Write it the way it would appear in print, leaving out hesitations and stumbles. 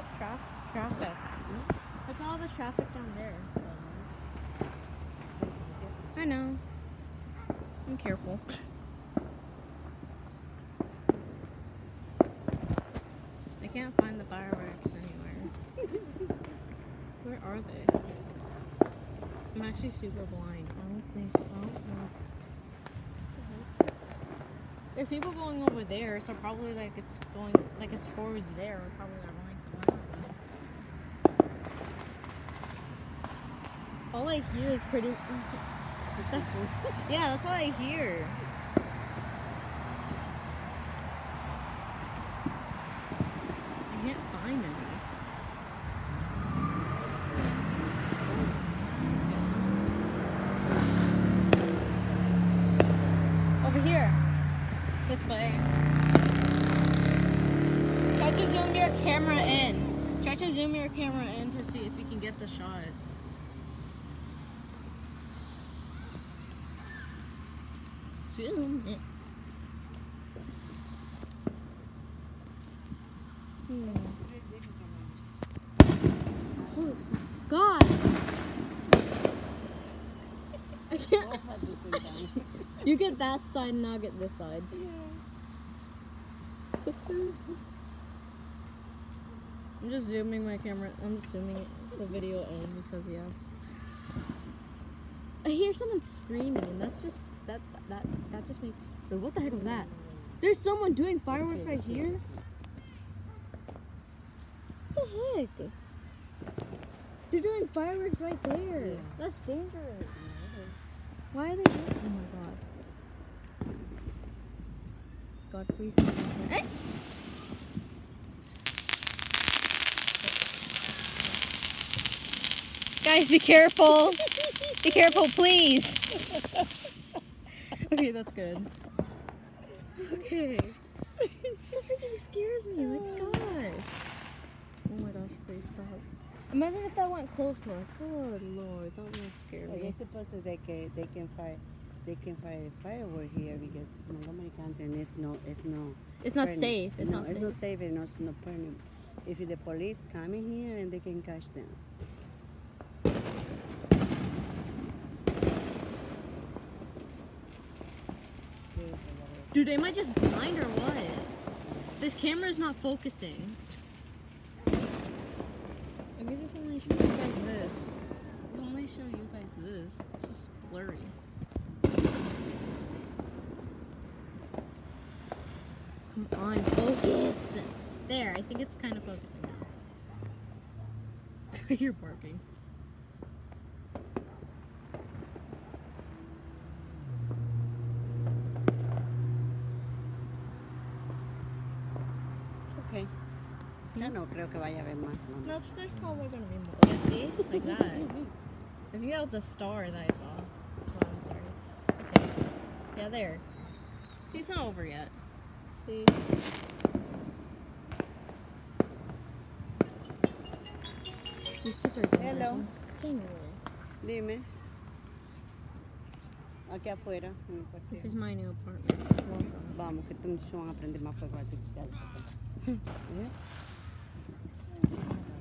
about traffic. Look at all the traffic down there. I know. I'm careful. I can't find the fireworks anywhere. Where are they? I'm actually super blind. I don't think. I don't know. There's people going over there, so probably like it's going like it's towards there. Or probably they're going somewhere. All I hear is pretty. Yeah, that's what I hear. I can't find any. Over here. This way. Try to zoom your camera in. Try to zoom your camera in to see if you can get the shot. Zoom it. Oh, God. I can't. You get that side and I'll get this side. I'm just zooming my camera. I'm just zooming the video in because yes. I hear someone screaming and that's just that just makes. Wait, what the heck was that? There's someone doing fireworks right here. What the heck? They're doing fireworks right there. Yeah. That's dangerous. Why are they doing? Oh my God. God, please help us. Hey! Guys, be careful. Be careful, please. Okay, that's good. Okay. That freaking scares me. Like, gosh. Oh my gosh, please stop. Imagine if that went close to us. Good Lord, that would scare me. It's supposed to they can fire the firework here because Montgomery County and it's not not safe. It's not safe and it's not burning. If the police come in here and they can catch them. Dude, am I just blind or what? This camera's not focusing. I just want to show you guys this. I only show you guys this. It's just blurry. Come on, focus! There, I think it's kind of focusing now. You're barking. Okay. Ya no creo que vaya a haber más. No, there's probably going to be more. Yeah, see? Like that. I think that was a star that I saw. Oh, I'm sorry. Okay. Yeah, there. See, it's not over yet. See? These kids are good. Hello. Stay away. Dime. Aquí afuera. En el cuartel. This is my new apartment. Welcome. Vamos, que estos muchachos van a prender más fuego artificial. ¿Eh?